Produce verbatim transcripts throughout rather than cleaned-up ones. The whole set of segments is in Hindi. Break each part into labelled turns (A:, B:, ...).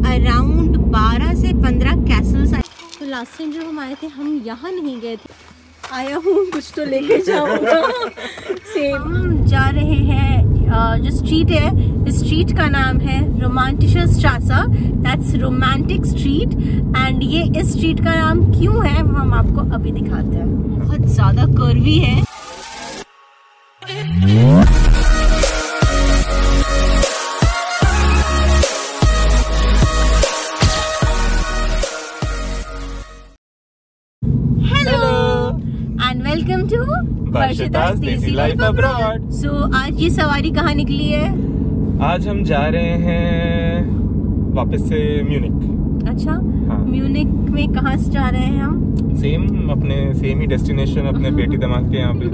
A: अराउंड बारह से पंद्रह कैसल्स आए। तो लास्ट टाइम जब हम आए थे हम यहाँ नहीं गए थे। आया हूँ कुछ तो लेके जाऊंगा। सेम हम जा रहे हैं, जो स्ट्रीट है इस स्ट्रीट का नाम है Romantische Strasse, that's romantic street. And ये इस स्ट्रीट का नाम क्यों है वो हम आपको अभी दिखाते हैं। बहुत ज्यादा कर्वी है। वेलकम टू वर्षिता's देसी लाइफ अब्रॉड। सो आज ये सवारी कहाँ निकली है?
B: आज हम जा रहे हैं वापस से म्यूनिक।
A: अच्छा, हाँ। म्यूनिक में कहाँ से जा रहे हैं हम?
B: सेम अपने सेम ही डेस्टिनेशन, अपने बेटी दामाद के यहाँ पे।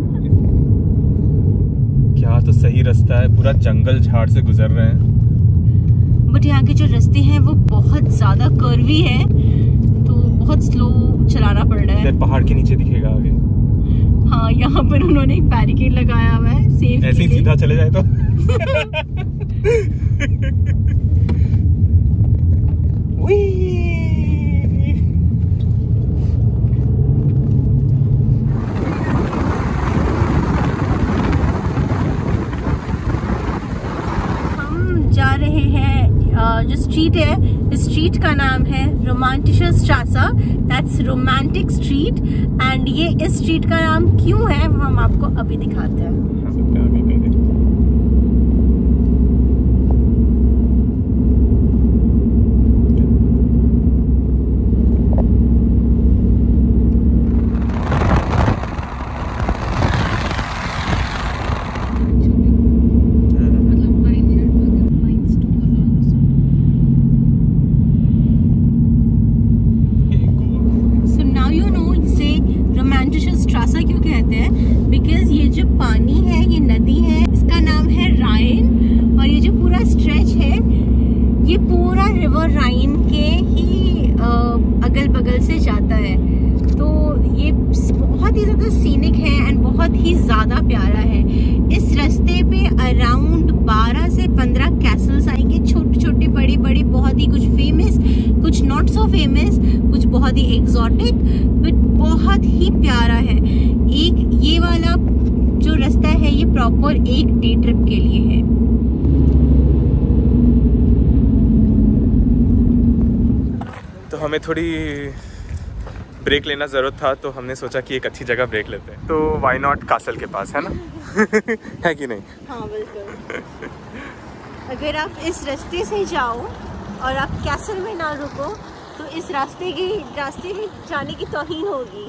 B: क्या तो सही रास्ता है, पूरा जंगल झाड़ से गुजर रहे हैं।
A: बट यहाँ के जो रास्ते हैं वो बहुत ज्यादा कर्वी है, तो बहुत स्लो चलाना पड़ रहा है।
B: पहाड़ के नीचे दिखेगा आगे।
A: हाँ, यहाँ पर उन्होंने एक बैरिकेड लगाया हुआ है सेफ।
B: ऐसे ही सीधा चले जाए तो।
A: हम जा रहे हैं, जो स्ट्रीट है इस स्ट्रीट का नाम है Romantische Strasse, that's romantic street. And ये इस स्ट्रीट का नाम क्यों है वो हम आपको अभी दिखाते हैं। स्ट्रासा क्यों कहते हैं? बिकॉज ये जो पानी है, ये नदी है, इसका नाम है राइन। और ये जो पूरा स्ट्रेच है ये पूरा रिवर राइन के ही अगल बगल से जाता है। तो ये बहुत ही ज़्यादा सीनिक है एंड बहुत ही ज़्यादा प्यारा है। इस रास्ते पे अराउंड बारह से पंद्रह कैसल्स आएंगे, छोटे छोटे बड़े बड़े, बहुत ही कुछ फेमस, कुछ नॉट सो फेमस, कुछ बहुत ही एग्जॉटिक, बट बहुत ही प्यारा है। एक ये वाला जो रास्ता है ये प्रॉपर एक डे ट्रिप के लिए है।
B: तो हमें थोड़ी ब्रेक लेना ज़रूरत था, तो हमने सोचा कि एक अच्छी जगह ब्रेक लेते हैं। तो वाई नॉट कासल के पास, है ना? है कि नहीं?
A: हाँ बिल्कुल। अगर आप इस रास्ते से जाओ और आप कैसल में ना रुको तो इस रास्ते की रास्ते में जाने की तौहीन होगी।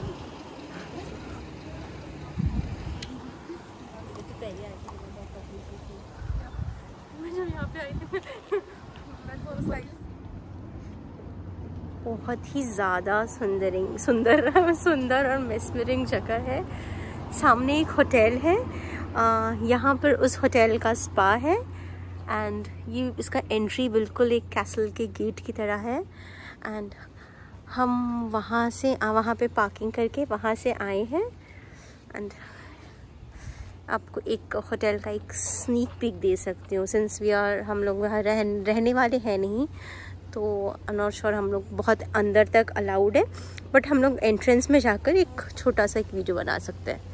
A: बहुत ही ज़्यादा सुंदरिंग सुंदर सुंदर और मेस्मरिंग जगह है। सामने एक होटल है, यहाँ पर उस होटल का स्पा है। एंड ये इसका एंट्री बिल्कुल एक कैसल के गेट की तरह है। एंड हम वहाँ से वहाँ पे पार्किंग करके वहाँ से आए हैं। एंड आपको एक होटल का एक स्नीक पिक दे सकती हूँ, सिंस वी आर हम लोग वहाँ रह, रहने वाले हैं नहीं, तो आई नॉट श्योर हम लोग बहुत अंदर तक अलाउड है, बट हम लोग एंट्रेंस में जाकर एक छोटा सा एक वीडियो बना सकते हैं।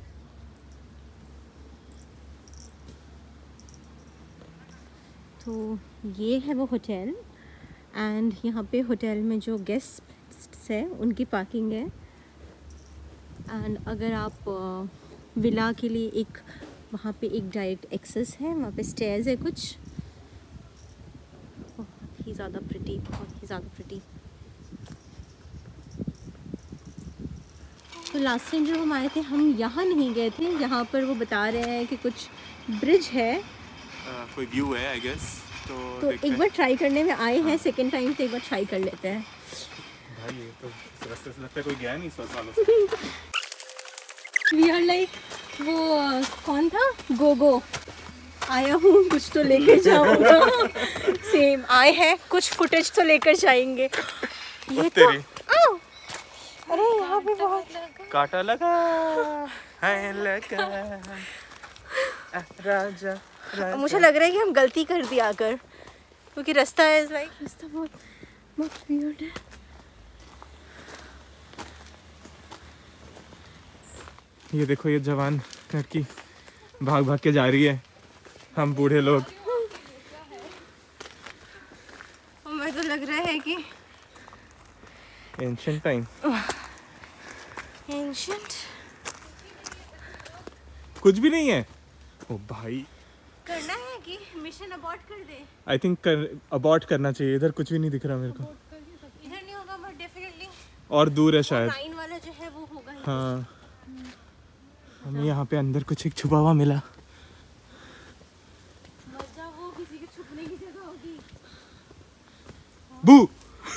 A: तो ये है वो होटल। एंड यहाँ पे होटल में जो गेस्ट्स है उनकी पार्किंग है। एंड अगर आप विला के लिए एक वहाँ पे एक डायरेक्ट एक्सेस है, वहाँ पे स्टेयर्स है कुछ। बहुत ही ज़्यादा प्रिटी, बहुत ही ज़्यादा प्रिटी। तो लास्ट टाइम जब हम आए थे हम यहाँ नहीं गए थे, यहाँ पर वो बता रहे हैं कि कुछ ब्रिज है,
B: uh, कोई व्यू है आई गेस। तो,
A: तो एक बार ट्राई करने में आए हैं, सेकंड टाइम तो एक बार ट्राई कर लेते हैं।
B: भाई ये तो इस रास्ते से लगता है कोई गया नहीं सौ सालों से।
A: वी आर लाइक वो कौन था, गोगो। आया हूँ कुछ तो लेकर जाऊंगा। सेम आए हैं, कुछ फुटेज तो लेकर जाएंगे। ये तो अरे यहाँ पे बहुत
B: कांटा लगा है लगा राजा, राजा।
A: मुझे लग रहा है कि हम गलती कर दिया अगर क्योंकि रास्ता है लाइक रास्ता बहुत बहुत वियर्ड है।
B: ये देखो ये जवान लड़की भाग भाग के जा रही है, हम बूढ़े लोग।
A: और मैं तो लग रहा है कि
B: एंशिएंट टाइम,
A: एंशिएंट
B: कुछ भी नहीं है। ओ भाई
A: करना है कि मिशन अबॉर्ट कर दे।
B: आई थिंक कर, अबॉर्ट करना चाहिए। इधर कुछ भी नहीं दिख रहा मेरे को।
A: इधर नहीं होगा बट डेफिनेटली
B: और दूर है शायद।
A: लाइन वाला जो है वो होगा ही।
B: हाँ हमें यहाँ पे अंदर कुछ एक छुपा हुआ मिला।
A: मजा वो किसी के छुपने की जगह होगी।
B: बू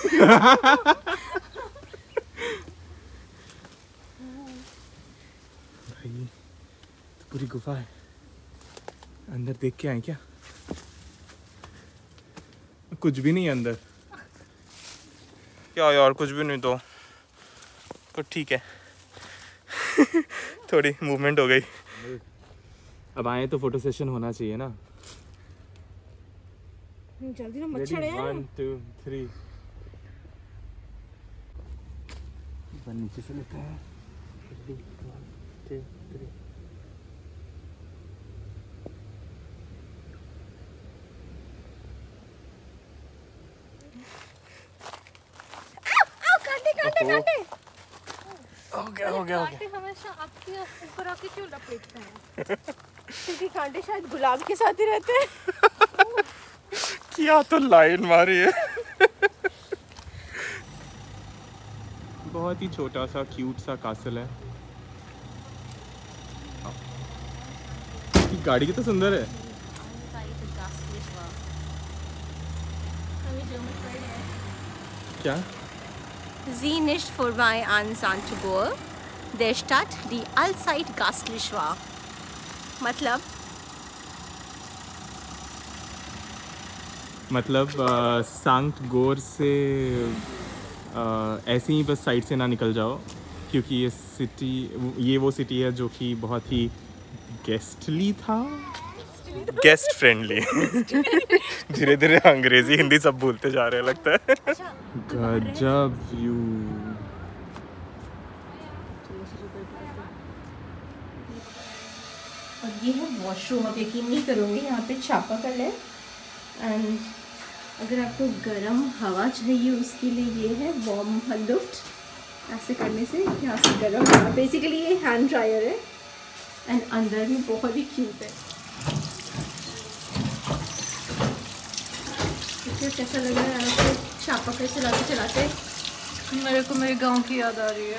B: भाई तो पूरी गुफा है, अंदर देख के आए क्या? कुछ भी नहीं है अंदर। क्या यार कुछ भी नहीं तो तो ठीक है। थोड़ी मूवमेंट हो गई। अब आए तो फोटो सेशन होना चाहिए ना।
A: जल्दी ना मच्छर है।
B: One two three. नीचे से लेते हैं। One two three. हो गया हो गया हो गया।
A: हमेशा आपके ऊपर आके क्यों लपेटते हैं? क्योंकि कांटे शायद गुलाब के साथ ही रहते हैं।
B: क्या तो लाइन मारी है। बहुत ही छोटा सा क्यूट सा कासल है। गाड़ी कितना सुंदर है। क्या?
A: Sie nicht vorbei an Santiago, der Stadt, die allzeit gastlich war. मतलब
B: मतलब सांक्ट गोर से आ, ऐसे ही बस साइड से ना निकल जाओ, क्योंकि ये सिटी ये वो सिटी है जो कि बहुत ही गेस्टली था, गेस्ट फ्रेंडली। धीरे धीरे अंग्रेजी हिंदी सब भूलते जा रहे हैं लगता है। गजब व्यू।
A: और ये है वॉशरूम। आप यकीन नहीं करोगे यहाँ पे चापाकल है एंड अगर आपको गर्म हवा चाहिए उसके लिए ये है वार्म लुफ्ट। ऐसे करने से यहाँ से गर्म हवा, बेसिकली ये हैंड ड्रायर है एंड अंदर भी बहुत ही क्यूट है। कैसा लग रहा है आपको चापाकल चलाते चलाते? मेरे को मेरे गांव की याद आ रही है।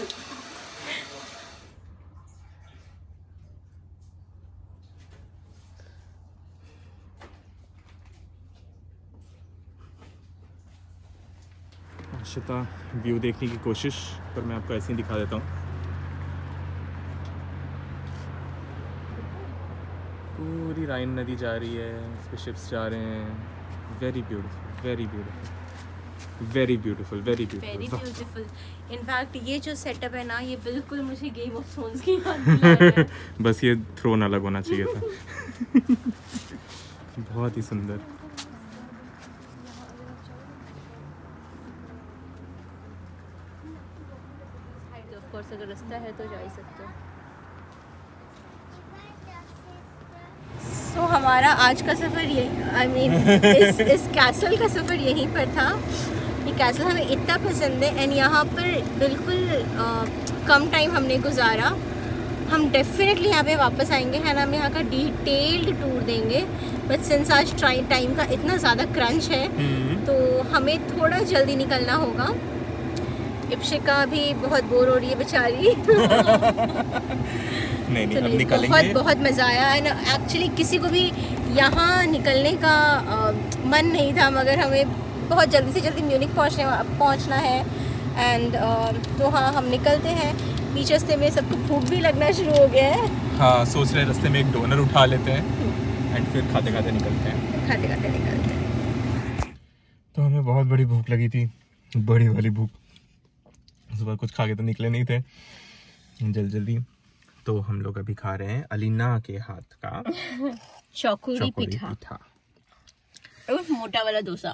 B: आशिता व्यू देखने की कोशिश, पर मैं आपको ऐसे ही दिखा देता हूँ। पूरी राइन नदी जा रही है, इस पे शिप्स जा रहे हैं। Very beautiful, very beautiful, very beautiful, very
A: very beautiful. In fact ये जो सेटअप है ना, ये बिल्कुल मुझे गेम ऑफ थ्रोन्स की याद दिला रहा है।
B: बस ये थ्रोन अलग होना चाहिए था। बहुत ही सुंदर।
A: ऑफ कोर्स अगर रास्ता है तो जा ही सकते हो। तो so, हमारा आज का सफ़र ये आई I मीन mean, इस इस कैसल का सफ़र यहीं पर था। ये कैसल हमें इतना पसंद है एंड यहाँ पर बिल्कुल आ, कम टाइम हमने गुजारा। हम डेफिनेटली यहाँ पे वापस आएंगे है ना, हम यहाँ का डिटेल्ड टूर देंगे। बट सिंस आज टाइम का इतना ज़्यादा क्रंच है तो हमें थोड़ा जल्दी निकलना होगा। इप्शिका भी बहुत बोर हो रही है बेचारी।
B: नहीं नहीं,
A: तो
B: अब
A: नहीं,
B: निकलेंगे।
A: बहुत बहुत मज़ा आया एंड एक्चुअली किसी को भी यहाँ निकलने का आ, मन नहीं था, मगर हमें बहुत जल्दी से जल्दी म्यूनिक पहुँचने पहुँचना है एंड तो हाँ हम निकलते हैं। बीच रास्ते में सबको भूख भी लगना शुरू हो गया है।
B: हाँ सोच रहे रास्ते में एक डोनर उठा लेते हैं एंड फिर खाते खाते निकलते हैं।
A: खाते खाते निकलते हैं।
B: तो हमें बहुत बड़ी भूख लगी थी, बड़ी वाली भूख। सुबह कुछ खा के तो निकले नहीं थे जल्दी जल्दी, तो हम लोग अभी खा रहे हैं अलीना के हाथ का
A: चौकुरी पिठा। उस मोटा वाला डोसा।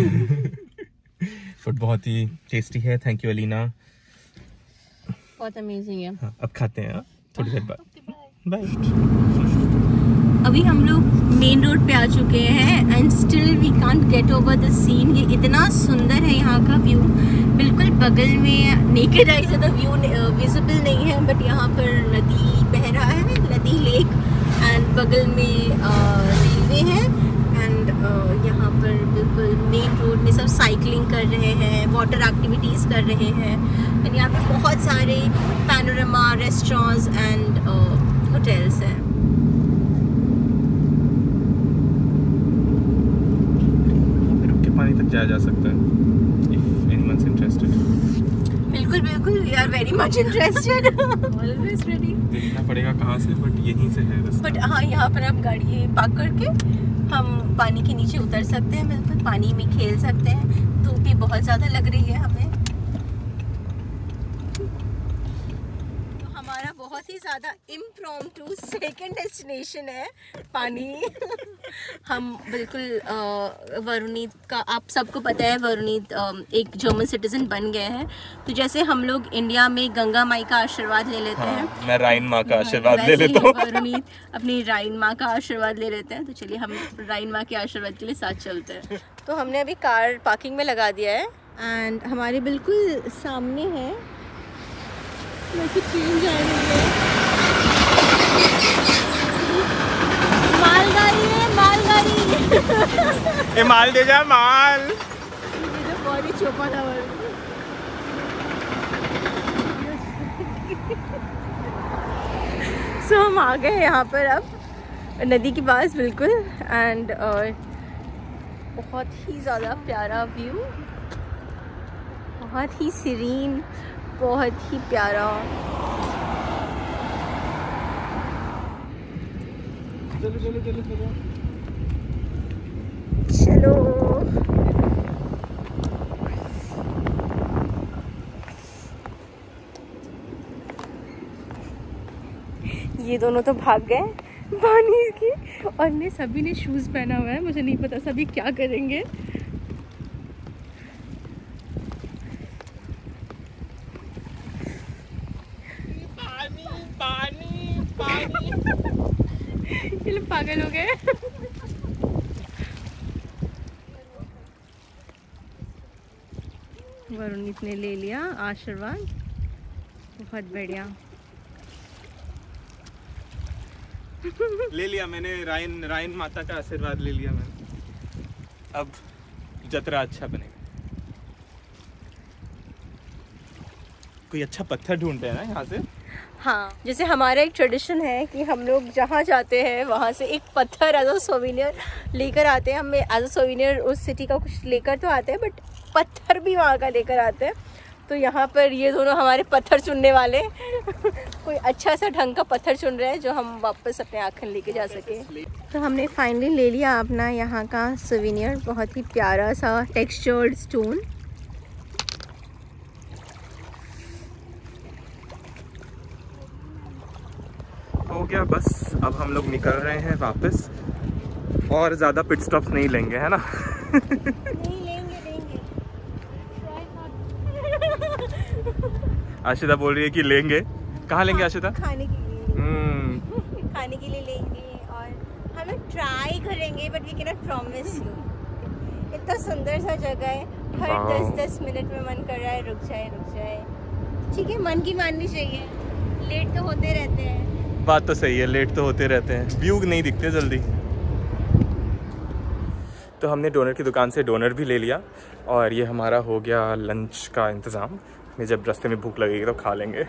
B: फूड बहुत ही टेस्टी है। थैंक यू अलीना,
A: बहुत अमेजिंग है।
B: हाँ, अब खाते हैं थोड़ी देर बाद। बाय।
A: अभी हम लोग मेन रोड पे आ चुके हैं and still we can't get over the scene. ये इतना सुंदर है यहाँ का व्यू, बिल्कुल बगल में नेकेड आई से तो व्यू विजिबल नहीं है, बट यहाँ पर नदी बह रहा है, नदी लेक, एंड बगल में रेलवे है, एंड यहाँ पर बिल्कुल मेन रोड में सब साइकिलिंग कर रहे हैं, वाटर एक्टिविटीज़ कर रहे हैं, एंड यहाँ पे बहुत सारे पैनोरमा रेस्टोरेंट्स एंड होटल्स हैं।
B: पानी तक जाया जा सकता है if anyone's interested।
A: बिल्कुल बिल्कुल, we are very much interested, always ready।
B: देखना पड़ेगा कहाँ से, बट यहीं से है रास्ता।
A: बट हाँ, यहाँ पर आप गाड़ी पार्क करके हम पानी के नीचे उतर सकते हैं, बिल्कुल पानी में खेल सकते हैं। धूप भी बहुत ज़्यादा लग रही है हमें, तो हमारा बहुत ही ज़्यादा इम्प्रॉम्प्टू सेकंड डेस्टिनेशन है पानी। हम बिल्कुल वरुणीत का, आप सबको पता है वरुणीत एक जर्मन सिटीजन बन गए हैं, तो जैसे हम लोग इंडिया में गंगा माई का आशीर्वाद ले लेते हैं,
B: हाँ, मैं राइन माँ का आशीर्वाद ले लेता हूँ।
A: वरुणीत अपनी राइन माँ का आशीर्वाद ले लेते हैं, तो चलिए हम राइन माँ के आशीर्वाद के लिए साथ चलते हैं। तो हमने अभी कार पार्किंग में लगा दिया है एंड हमारे बिल्कुल सामने है वैसे ट्रेन जा रही है। मालगाड़ी है, मालगाड़ी।
B: ए माल दे जा, माल।
A: ये तो बहुत ही चौपा था। सो so, हम आ गए यहाँ पर अब नदी के पास बिल्कुल, एंड और बहुत ही ज़्यादा प्यारा व्यू, बहुत ही सीरीन, बहुत ही प्यारा।
B: चलो चलो चलो चलो
A: चलो। ये दोनों तो भाग गए पानी की, और ने सभी ने शूज पहना हुआ है, मुझे नहीं पता सभी क्या करेंगे।
B: पानी पानी पानी।
A: ये लोग पागल हो गए। वरुणीत ने ले लिया आशीर्वाद, बहुत बढ़िया।
B: ले लिया मैंने, राइन राइन माता का आशीर्वाद ले लिया मैंने। अब जतरा अच्छा बनेगा। कोई अच्छा पत्थर ढूंढते हैं ना यहाँ से।
A: हाँ, जैसे हमारा एक ट्रेडिशन है कि हम लोग जहाँ जाते हैं वहाँ से एक पत्थर एज अ सोविनियर लेकर आते हैं। हमें एज अ सोविनियर उस सिटी का कुछ लेकर तो आते हैं, बट पत्थर भी वहाँ का लेकर आते हैं। तो यहाँ पर ये दोनों हमारे पत्थर चुनने वाले कोई अच्छा सा ढंग का पत्थर चुन रहे हैं जो हम वापस अपने आँखन लेके जा सके। तो हमने फाइनली ले लिया अपना यहाँ का सोविनियर, बहुत ही प्यारा सा टेक्सचर्ड स्टोन।
B: हो गया बस, अब हम लोग निकल रहे हैं वापस, और ज़्यादा पिट स्टॉप्स नहीं लेंगे, है ना।
A: नहीं लेंगे लेंगे।
B: आशिता बोल रही है कि लेंगे। कहाँ लेंगे आशिता?
A: खाने के लिए।
B: हम्म
A: खाने के लिए लेंगे और हम लोग ट्राई करेंगे, but we can not promise you. इतना सुंदर सा जगह है, हर दस दस मिनट में मन कर रहा है रुक जाए रुक जाए। ठीक है, मन की माननी चाहिए, लेट तो होते रहते हैं।
B: बात तो सही है, लेट तो होते रहते हैं, व्यू नहीं दिखते जल्दी। तो हमने डोनर की दुकान से डोनर भी ले लिया, और ये हमारा हो गया लंच का इंतज़ाम। में जब रास्ते में भूख लगेगी तो खा लेंगे।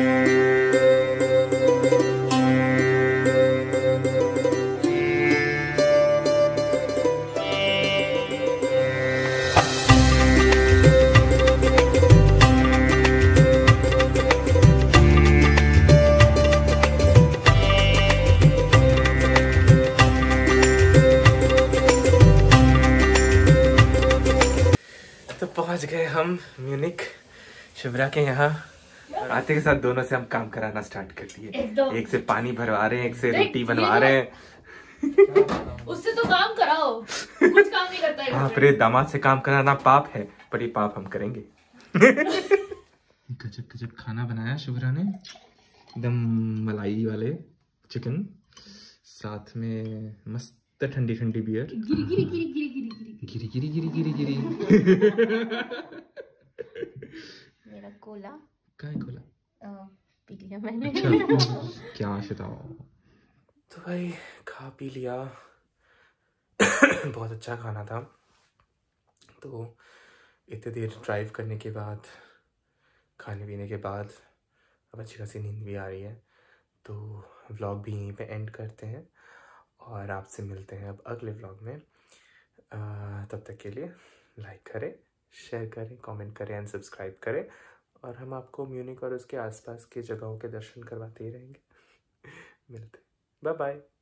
B: तो पहुंच गए हम म्यूनिक। शिवरा के यहाँ आते के साथ दोनों से हम काम कराना स्टार्ट कर दिए। एक से पानी भरवा रहे हैं, एक से रोटी बनवा रहे हैं।
A: उससे तो काम कराओ, कुछ काम नहीं करता है।
B: हाँ, पर दामाद से काम कराना पाप है, पर ये पाप हम करेंगे। गजब गजब खाना बनाया शुभ्रा ने, एकदम मलाई वाले चिकन, साथ में मस्त ठंडी ठंडी बियर।
A: गिरी गिरी गिरी गिरी गिरी
B: गिरी गिरी गिरी गिरी गिरी।
A: मेरा कोला
B: कहाँ है कोला?
A: पी लिया मैंने।
B: अच्छा, क्या बताओ। तो भाई खा पी लिया, बहुत अच्छा खाना था। तो इतने देर ड्राइव करने के बाद, खाने पीने के बाद अब अच्छी खासी नींद भी आ रही है। तो व्लॉग भी यहीं पे एंड करते हैं और आपसे मिलते हैं अब अगले व्लॉग में। आ, तब तक के लिए लाइक करें, शेयर करें, कमेंट करें एंड सब्सक्राइब करें, और हम आपको म्यूनिक और उसके आसपास की जगहों के दर्शन करवाते ही रहेंगे। मिलते, बाय बाय।